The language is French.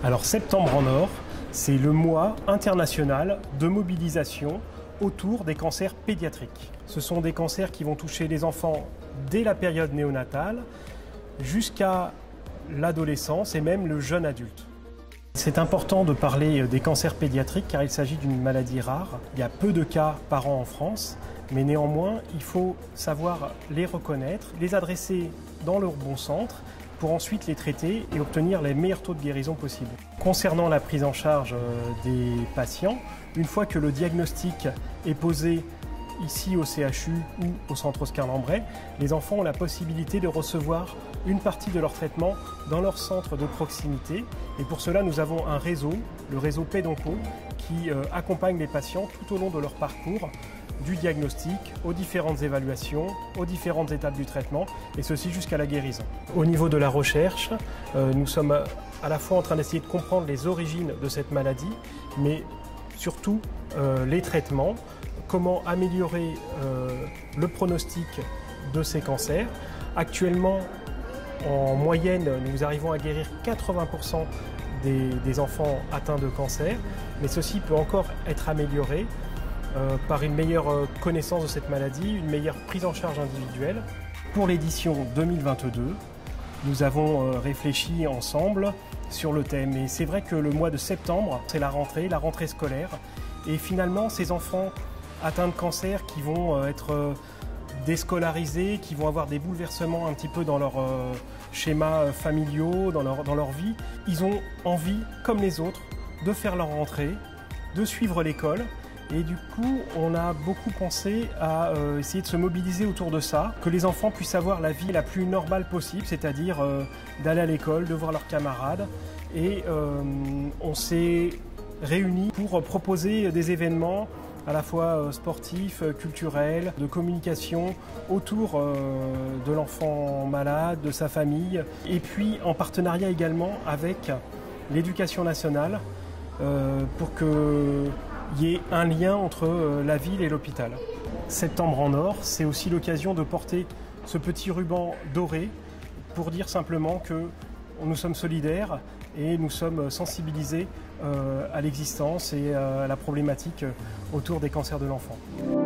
Alors Septembre en Or, c'est le mois international de mobilisation autour des cancers pédiatriques. Ce sont des cancers qui vont toucher les enfants dès la période néonatale jusqu'à l'adolescence et même le jeune adulte. C'est important de parler des cancers pédiatriques car il s'agit d'une maladie rare. Il y a peu de cas par an en France, mais néanmoins, il faut savoir les reconnaître, les adresser dans leur bon centre pour ensuite les traiter et obtenir les meilleurs taux de guérison possibles. Concernant la prise en charge des patients, une fois que le diagnostic est posé ici au CHU ou au centre Oscar Lambret, les enfants ont la possibilité de recevoir une partie de leur traitement dans leur centre de proximité. Et pour cela, nous avons un réseau, le réseau Pédonco, qui accompagne les patients tout au long de leur parcours, du diagnostic aux différentes évaluations, aux différentes étapes du traitement, et ceci jusqu'à la guérison. Au niveau de la recherche, nous sommes à la fois en train d'essayer de comprendre les origines de cette maladie, mais surtout les traitements, comment améliorer le pronostic de ces cancers. Actuellement, en moyenne, nous arrivons à guérir 80% des enfants atteints de cancer, mais ceci peut encore être amélioré par une meilleure connaissance de cette maladie, une meilleure prise en charge individuelle. Pour l'édition 2022, nous avons réfléchi ensemble sur le thème. Et c'est vrai que le mois de septembre, c'est la rentrée scolaire. Et finalement, ces enfants atteints de cancer qui vont être déscolarisés, qui vont avoir des bouleversements un petit peu dans leurs schémas familiaux, dans leur vie, ils ont envie, comme les autres, de faire leur rentrée, de suivre l'école. Et du coup, on a beaucoup pensé à essayer de se mobiliser autour de ça, que les enfants puissent avoir la vie la plus normale possible, c'est-à-dire d'aller à l'école, de voir leurs camarades. Et on s'est réunis pour proposer des événements à la fois sportifs, culturels, de communication autour de l'enfant malade, de sa famille, et puis en partenariat également avec l'Éducation nationale pour qu'il y ait un lien entre la ville et l'hôpital. Septembre en Or, c'est aussi l'occasion de porter ce petit ruban doré pour dire simplement que nous sommes solidaires et nous sommes sensibilisés à l'existence et à la problématique autour des cancers de l'enfant.